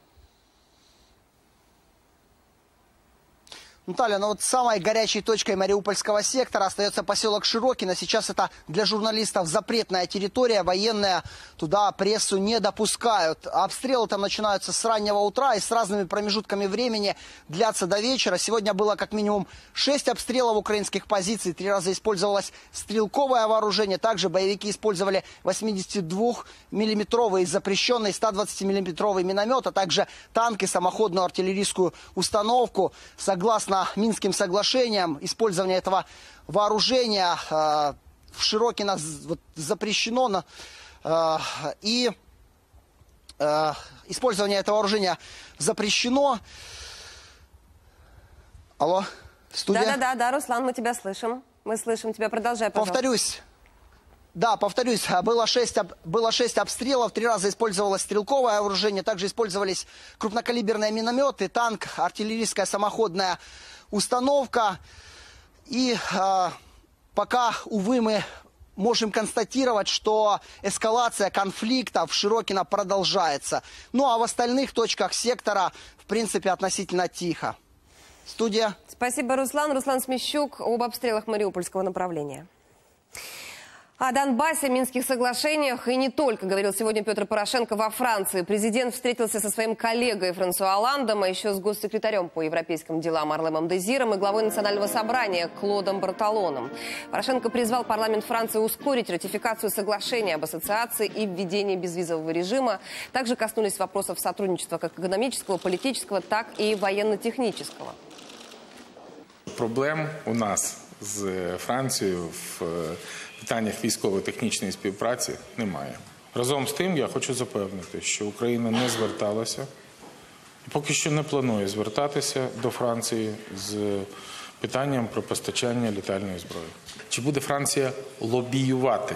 Наталья, ну вот самой горячей точкой мариупольского сектора остается поселок Широкино. Сейчас это для журналистов запретная территория, военные туда прессу не допускают. Обстрелы там начинаются с раннего утра и с разными промежутками времени длятся до вечера. Сегодня было как минимум шесть обстрелов украинских позиций, три раза использовалось стрелковое вооружение. Также боевики использовали восьмидесятидвухмиллиметровый запрещенный сто двадцатимиллиметровый миномет, а также танки, самоходную артиллерийскую установку. Согласно Минским соглашениям, использование этого вооружения э, в Широкино вот, запрещено. На, э, и э, использование этого вооружения запрещено. Алло, студия? Да-да-да, да, Руслан, мы тебя слышим. Мы слышим тебя. Продолжай, пожалуйста. Повторюсь. Да, повторюсь, было шесть, было шесть обстрелов, три раза использовалось стрелковое вооружение, также использовались крупнокалиберные минометы, танк, артиллерийская самоходная установка. И э, пока, увы, мы можем констатировать, что эскалация конфликта в Широкино продолжается. Ну а в остальных точках сектора, в принципе, относительно тихо. Студия. Спасибо, Руслан. Руслан Смещук об обстрелах мариупольского направления. О Донбассе, Минских соглашениях и не только, говорил сегодня Петр Порошенко во Франции. Президент встретился со своим коллегой Франсуа Олландом, а еще с госсекретарем по европейским делам Арлемом Дезиром и главой Национального собрания Клодом Бартолоном. Порошенко призвал парламент Франции ускорить ратификацию соглашения об ассоциации и введении безвизового режима. Также коснулись вопросов сотрудничества как экономического, политического, так и военно-технического. Проблем у нас з Францією в питаннях військово-технічної співпраці немає. Разом з тим, я хочу запевнити, що Україна не зверталася, і поки що не планує звертатися до Франції з питанням про постачання літальної зброї. Чи буде Франція лобіювати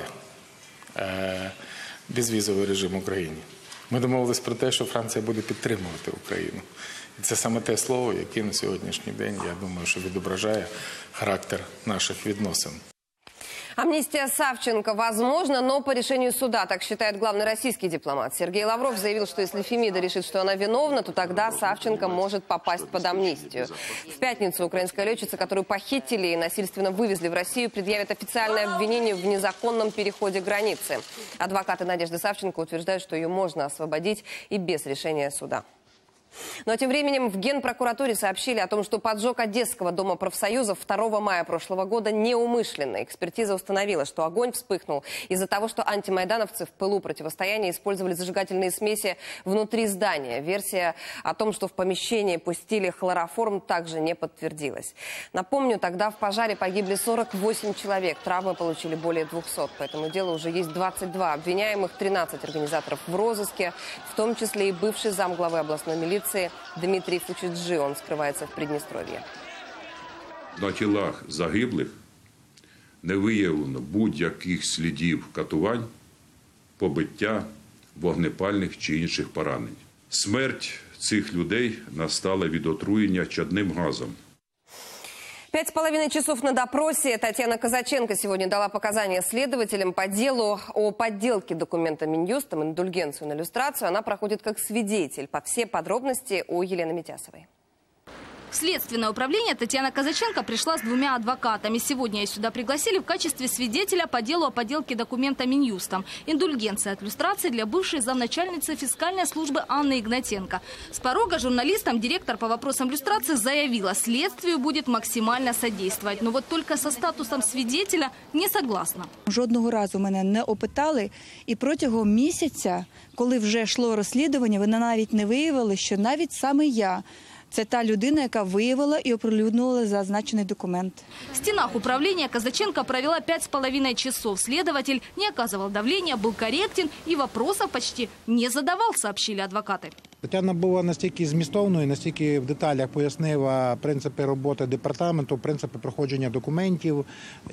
е, безвізовий режим Україні? Ми домовились про те, що Франція буде підтримувати Україну. І це саме те слово, яке на сьогоднішній день, я думаю, що відображає характер наших відносин. Амнистия Савченко возможна, но по решению суда, так считает главный российский дипломат. Сергей Лавров заявил, что если Фемида решит, что она виновна, то тогда Савченко может попасть под амнистию. В пятницу украинская летчица, которую похитили и насильственно вывезли в Россию, предъявит официальное обвинение в незаконном переходе границы. Адвокаты Надежды Савченко утверждают, что ее можно освободить и без решения суда. Ну а тем временем в Генпрокуратуре сообщили о том, что поджог Одесского дома профсоюзов второго мая прошлого года неумышленный. Экспертиза установила, что огонь вспыхнул из-за того, что антимайдановцы в пылу противостояния использовали зажигательные смеси внутри здания. Версия о том, что в помещении пустили хлороформ, также не подтвердилась. Напомню, тогда в пожаре погибли сорок восемь человек, травмы получили более двухсот. По этому делу уже есть двадцать два обвиняемых, тринадцать организаторов в розыске, в том числе и бывший замглавы областной милиции Дмитрий Фучиджи, он скрывается в Приднестровье. На тілах загиблих не виявлено будь-яких слідів катувань, побиття, вогнепальних чи інших поранень. Смерть цих людей настала від отруєння чадним газом. Пять с половиной часов на допросе Татьяна Казаченко сегодня дала показания следователям по делу о подделке документа Минюстом, индульгенцию на люстрацию. Она проходит как свидетель. По все подробности у Елены Митясовой. В следственное управление Татьяна Казаченко пришла с двумя адвокатами. Сегодня ее сюда пригласили в качестве свидетеля по делу о подделке документа Минюстом. Индульгенция от люстрации для бывшей замначальницы фискальной службы Анны Игнатенко. С порога журналистам директор по вопросам люстрации заявила, следствию будет максимально содействовать. Но вот только со статусом свидетеля не согласна. Жодного разу мене не опитали. І протягом місяця, коли вже йшло розслідування, вони навіть не виявили, що навіть саме я – це та людина, яка виявила і оприлюднила зазначений документ. В стенах управления Казаченко провела пять с половиной часов. Следователь не оказывал давления, был корректен и вопросов почти не задавал, сообщили адвокаты. Тетяна була настільки змістовною, настільки в деталях пояснила принципи роботи департаменту, принципи проходження документів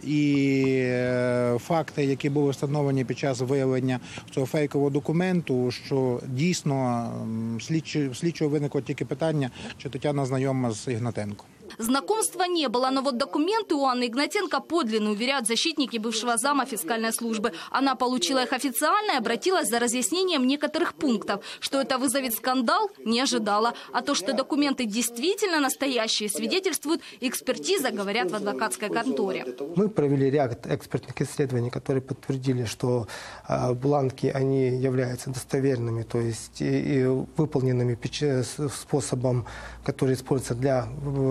і факти, які були встановлені під час виявлення цього фейкового документу, що дійсно слідчого виникло тільки питання, чи Тетяна знайома з Ігнатенко. Знакомства не было, но вот документы у Анны Игнатенко подлинные, уверяют защитники бывшего зама фискальной службы. Она получила их официально и обратилась за разъяснением некоторых пунктов. Что это вызовет скандал, не ожидала. А то, что документы действительно настоящие, свидетельствует экспертиза, говорят в адвокатской конторе. Мы провели ряд экспертных исследований, которые подтвердили, что бланки они являются достоверными, то есть и выполненными способом, который используется для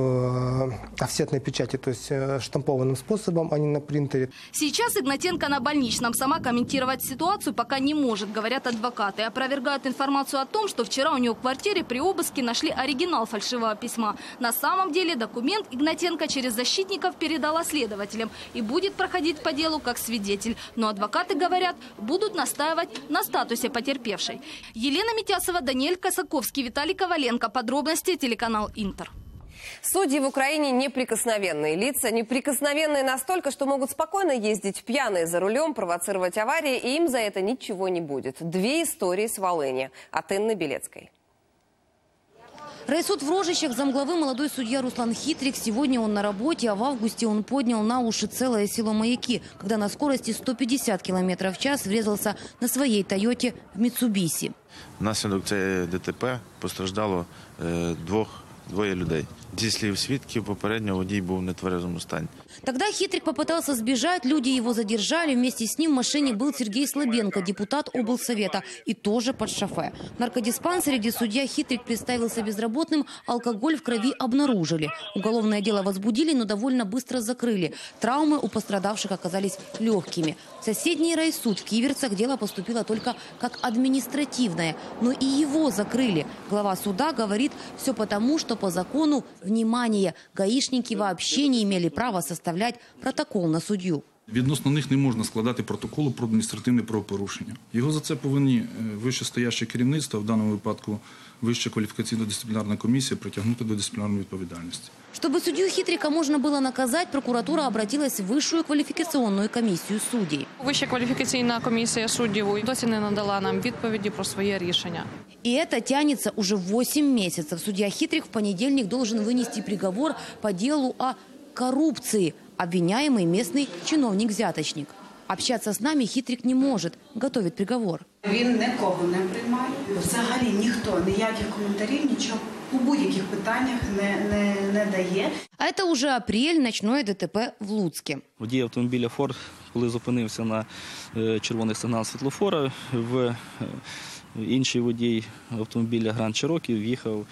офсетной печати, то есть штампованным способом, а не на принтере. Сейчас Игнатенко на больничном. Сама комментировать ситуацию пока не может, говорят адвокаты. Опровергают информацию о том, что вчера у нее в квартире при обыске нашли оригинал фальшивого письма. На самом деле документ Игнатенко через защитников передала следователям и будет проходить по делу как свидетель. Но адвокаты говорят, будут настаивать на статусе потерпевшей. Елена Митясова, Даниэль Косаковский, Виталий Коваленко. Подробности телеканал Интер. Судьи в Украине неприкосновенные лица. Неприкосновенные настолько, что могут спокойно ездить пьяные за рулем, провоцировать аварии, и им за это ничего не будет. Две истории с Волыни от Инны Белецкой. Райсуд в Рожищах, замглавы молодой судья Руслан Хитрик. Сегодня он на работе, а в августе он поднял на уши целое село Маяки, когда на скорости сто пятьдесят километров в час врезался на своей Тойоте в Митсубиси. Внаслідок цієї ДТП постраждало е, двох, двоє людей. Зі слів свідків, попередньо водій був в нетверезому стані. Тогда Хитрик попытался сбежать, люди его задержали. Вместе с ним в машине был Сергей Слабенко, депутат облсовета, и тоже под шофе. В наркодиспансере, где судья Хитрик представился безработным, алкоголь в крови обнаружили. Уголовное дело возбудили, но довольно быстро закрыли. Травмы у пострадавших оказались легкими. В соседний райсуд в Киверцах дело поступило только как административное, но и его закрыли. Глава суда говорит, все потому, что по закону, внимание, гаишники вообще не имели права составлять протокол на суддю. Відносно них не можна складати протоколу про адміністративне правопорушення. Його за це повинні вищестояще керівництво, в даному випадку Вища кваліфікаційно-дисциплінарна комісія, притягнути до дисциплінарної відповідальності. Чтобы судью Хитрика можно было наказать, прокуратура обратилась в Высшую квалификационную комиссию судей. Вища кваліфікаційна комісія суддів досі не надала нам відповіді про своє рішення. И это тянется уже восемь месяцев. Судья Хитрик в понедельник должен вынести приговор по делу о коррупции, обвиняемый местный чиновник-взяточник. Общаться с нами Хитрик не может, готовит приговор. Він нікого не приймає, взагалі ніхто, ніяких коментарів, нічого у будь-яких питаннях не, не, не дає. А это уже апрель, ночное ДТП в Луцке. Водій автомобіля «Форд», коли зупинився на червоний сигнал світлофора, в інший водій автомобіля «Гранд Чирокі» в'їхав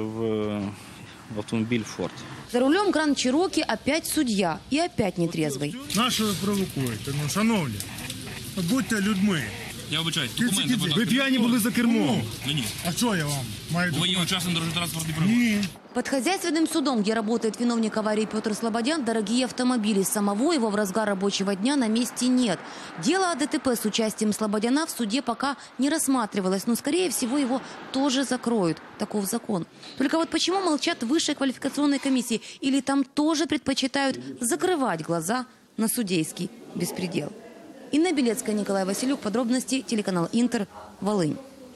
в автомобиль «Форд». За рулем Гранд Чироки опять судья и опять нетрезвый. Нащо ви провокуєте? Ну, шановні, будьте людьми. Я вибачаюсь, документи, будь ласка. Ви п'яні були за кермом. Ні. А що я вам маю документи? Ви є учасником дорожньо-транспортної пригоди. Ні. Под хозяйственным судом, где работает виновник аварии Петр Слободян, дорогие автомобили. Самого его в разгар рабочего дня на месте нет. Дело о ДТП с участием Слободяна в суде пока не рассматривалось, но, скорее всего, его тоже закроют. Таков закон. Только вот почему молчат высшей квалификационной комиссии? Или там тоже предпочитают закрывать глаза на судейский беспредел? Инна Белецкая, Николай Василюк. Подробности телеканал Интер. Волынь.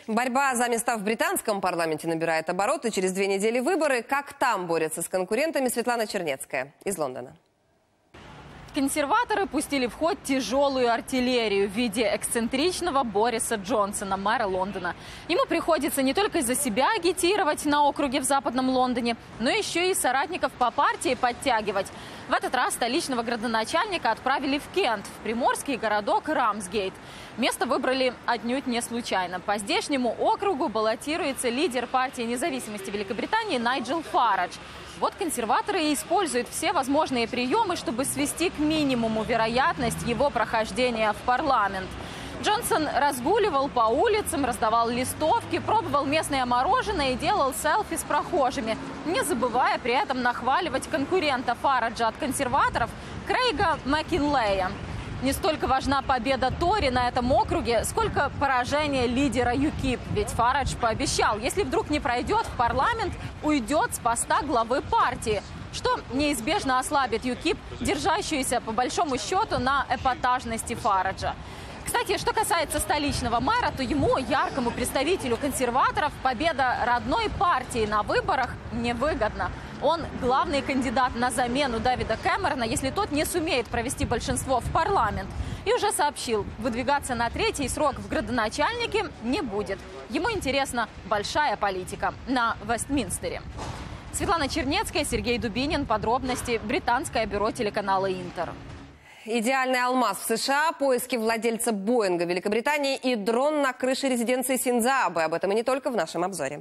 Борьба за места в британском парламенте набирает обороты. Через две недели выборы. Как там борются с конкурентами? Светлана Чернецкая из Лондона. Консерваторы пустили в ход тяжелую артиллерию в виде эксцентричного Бориса Джонсона, мэра Лондона. Ему приходится не только из-за себя агитировать на округе в Западном Лондоне, но еще и соратников по партии подтягивать. В этот раз столичного градоначальника отправили в Кент, в приморский городок Рамсгейт. Место выбрали отнюдь не случайно. По здешнему округу баллотируется лидер партии независимости Великобритании Найджел Фарадж. Вот консерваторы и используют все возможные приемы, чтобы свести к минимуму вероятность его прохождения в парламент. Джонсон разгуливал по улицам, раздавал листовки, пробовал местное мороженое и делал селфи с прохожими, не забывая при этом нахваливать конкурента Фараджа от консерваторов Крейга Маккинлея. Не столько важна победа Тори на этом округе, сколько поражение лидера ЮКИП. Ведь Фарадж пообещал, если вдруг не пройдет в парламент, уйдет с поста главы партии, что неизбежно ослабит ЮКИП, держащуюся по большому счету на эпатажности Фараджа. Кстати, что касается столичного мэра, то ему, яркому представителю консерваторов, победа родной партии на выборах невыгодна. Он главный кандидат на замену Дэвида Кэмерона, если тот не сумеет провести большинство в парламент. И уже сообщил, выдвигаться на третий срок в градоначальнике не будет. Ему интересна большая политика на Вестминстере. Светлана Чернецкая, Сергей Дубинин. Подробности. Британское бюро телеканала «Интер». Идеальный алмаз в США, поиски владельца Боинга в Великобритании и дрон на крыше резиденции Синдзо Абэ. Об этом и не только в нашем обзоре.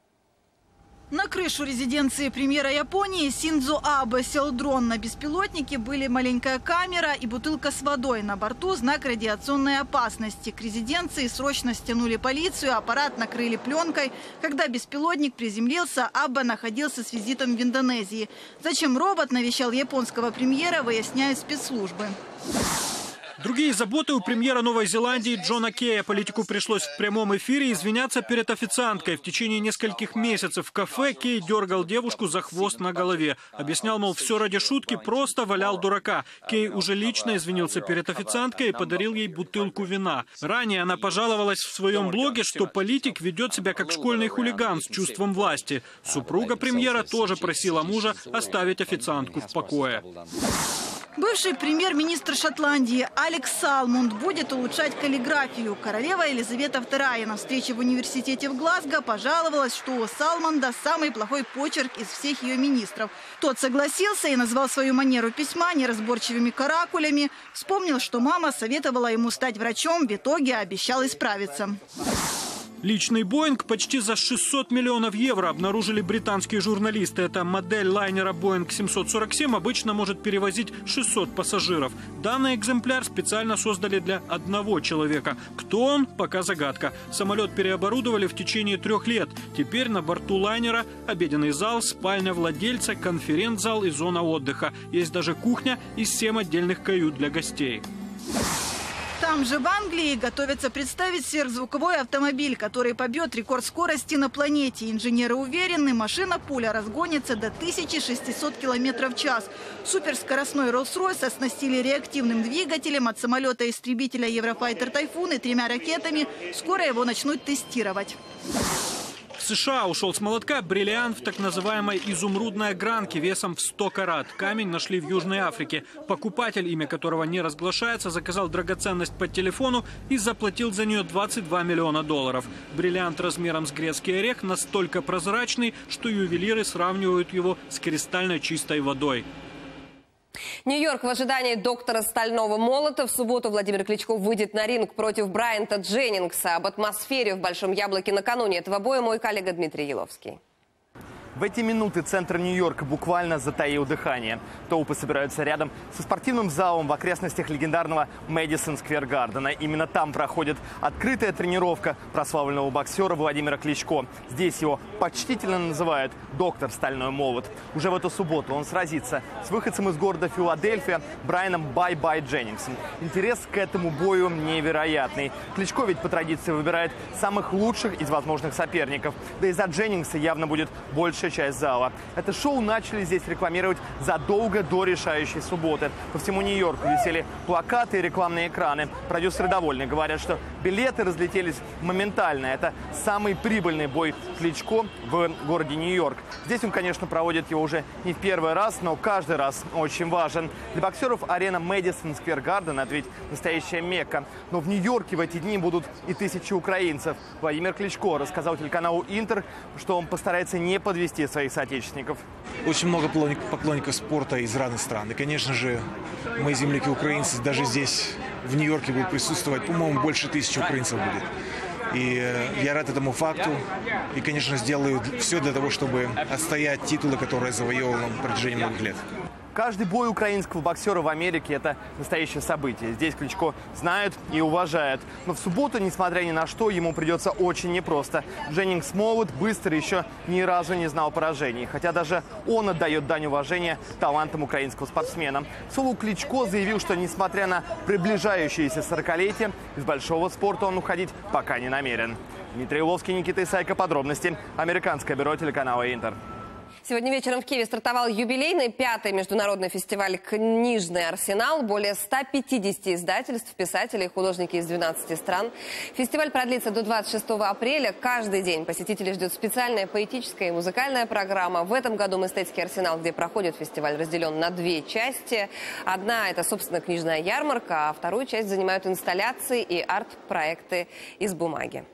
На крышу резиденции премьера Японии Синдзо Абэ сел дрон. На беспилотнике были маленькая камера и бутылка с водой. На борту знак радиационной опасности. К резиденции срочно стянули полицию, аппарат накрыли пленкой. Когда беспилотник приземлился, Абэ находился с визитом в Индонезии. Зачем робот навещал японского премьера, выясняют спецслужбы. Другие заботы у премьера Новой Зеландии Джона Кея. Политику пришлось в прямом эфире извиняться перед официанткой. В течение нескольких месяцев в кафе Кей дергал девушку за хвост на голове. Объяснял, мол, все ради шутки, просто валял дурака. Кей уже лично извинился перед официанткой и подарил ей бутылку вина. Ранее она пожаловалась в своем блоге, что политик ведет себя как школьный хулиган с чувством власти. Супруга премьера тоже просила мужа оставить официантку в покое. Бывший премьер-министр Шотландии Алекс Салмонд будет улучшать каллиграфию. Королева Елизавета вторая на встрече в университете в Глазго пожаловалась, что у Салмонда самый плохой почерк из всех ее министров. Тот согласился и назвал свою манеру письма неразборчивыми каракулями. Вспомнил, что мама советовала ему стать врачом, в итоге обещал исправиться. Личный Боинг почти за шестьсот миллионов евро обнаружили британские журналисты. Эта модель лайнера Боинг семьсот сорок семь обычно может перевозить шестьсот пассажиров. Данный экземпляр специально создали для одного человека. Кто он, пока загадка. Самолет переоборудовали в течение трех лет. Теперь на борту лайнера обеденный зал, спальня владельца, конференц-зал и зона отдыха. Есть даже кухня и семь отдельных кают для гостей. Там же в Англии готовятся представить сверхзвуковой автомобиль, который побьет рекорд скорости на планете. Инженеры уверены, машина-пуля разгонится до тысячи шестисот километров в час. Суперскоростной Rolls-Royce оснастили реактивным двигателем от самолета-истребителя Eurofighter Typhoon и тремя ракетами. Скоро его начнут тестировать. В США ушел с молотка бриллиант в так называемой изумрудной огранке весом в сто карат. Камень нашли в Южной Африке. Покупатель, имя которого не разглашается, заказал драгоценность по телефону и заплатил за нее двадцать два миллиона долларов. Бриллиант размером с грецкий орех настолько прозрачный, что ювелиры сравнивают его с кристально чистой водой. Нью-Йорк в ожидании доктора стального молота. В субботу Владимир Кличко выйдет на ринг против Брайанта Дженнингса. Об атмосфере в Большом Яблоке накануне этого боя мой коллега Дмитрий Еловский. В эти минуты центр Нью-Йорка буквально затаил дыхание. Толпы собираются рядом со спортивным залом в окрестностях легендарного Мэдисон Сквер Гардена. Именно там проходит открытая тренировка прославленного боксера Владимира Кличко. Здесь его почтительно называют доктор стальной молот. Уже в эту субботу он сразится с выходцем из города Филадельфия Брайаном Бай-Бай Дженнингсом. Интерес к этому бою невероятный. Кличко ведь по традиции выбирает самых лучших из возможных соперников. Да и за Дженнингса явно будет больше часть зала. Это шоу начали здесь рекламировать задолго до решающей субботы. По всему Нью-Йорку висели плакаты и рекламные экраны. Продюсеры довольны. Говорят, что Билеты разлетелись моментально. Это самый прибыльный бой Кличко в городе Нью-Йорк. Здесь он, конечно, проводит его уже не в первый раз, но каждый раз очень важен. Для боксеров арена Мэдисон Сквер Гарден – это ведь настоящая Мекка. Но в Нью-Йорке в эти дни будут и тысячи украинцев. Владимир Кличко рассказал телеканалу «Интер», что он постарается не подвести своих соотечественников. Очень много поклонников спорта из разных стран. И, конечно же, мои земляки-украинцы даже здесь, в Нью-Йорке, будут присутствовать. По-моему, больше тысячи украинцев будет. И я рад этому факту. И, конечно, сделаю все для того, чтобы отстоять титулы, которые завоевал на протяжении многих лет. Каждый бой украинского боксера в Америке – это настоящее событие. Здесь Кличко знают и уважают. Но в субботу, несмотря ни на что, ему придется очень непросто. Дженнингс молод, быстро, еще ни разу не знал поражений. Хотя даже он отдает дань уважения талантам украинского спортсмена. К слову, Кличко заявил, что, несмотря на приближающееся сорокалетие, из большого спорта он уходить пока не намерен. Дмитрий Уловский, Никита Исайко. Подробности. Американское бюро телеканала «Интер». Сегодня вечером в Киеве стартовал юбилейный пятый международный фестиваль «Книжный арсенал». Более ста пятидесяти издательств, писателей и художники из двенадцати стран. Фестиваль продлится до двадцать шестого апреля. Каждый день посетителей ждет специальная поэтическая и музыкальная программа. В этом году «Мистецкий арсенал», где проходит фестиваль, разделен на две части. Одна – это, собственно, книжная ярмарка, а вторую часть занимают инсталляции и арт-проекты из бумаги.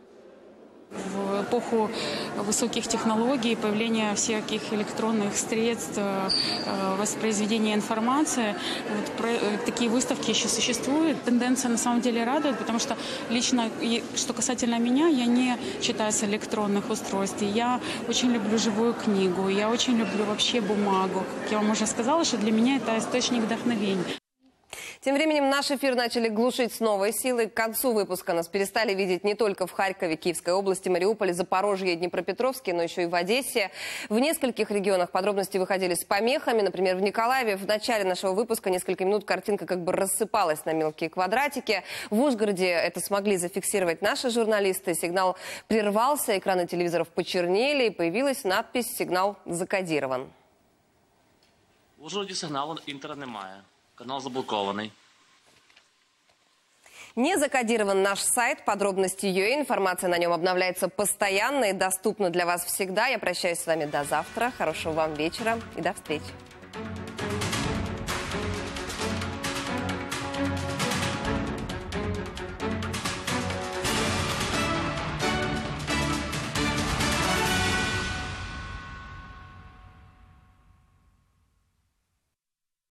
В эпоху высоких технологий, появления всяких электронных средств, воспроизведения информации, вот такие выставки еще существуют. Тенденция на самом деле радует, потому что лично, что касательно меня, я не читаю с электронных устройств. Я очень люблю живую книгу, я очень люблю вообще бумагу. Как я вам уже сказала, что для меня это источник вдохновения. Тем временем наш эфир начали глушить с новой силой. К концу выпуска нас перестали видеть не только в Харькове, Киевской области, Мариуполе, Запорожье и Днепропетровске, но еще и в Одессе. В нескольких регионах подробности выходили с помехами. Например, в Николаеве в начале нашего выпуска несколько минут картинка как бы рассыпалась на мелкие квадратики. В Ужгороде это смогли зафиксировать наши журналисты. Сигнал прервался, экраны телевизоров почернели и появилась надпись «Сигнал закодирован». В Ужгороді сигналу Інтера немає. Канал заблокованный. Не закодирован наш сайт, подробности ю а. Информация на нем обновляется постоянно и доступна для вас всегда. Я прощаюсь с вами до завтра. Хорошего вам вечера и до встречи.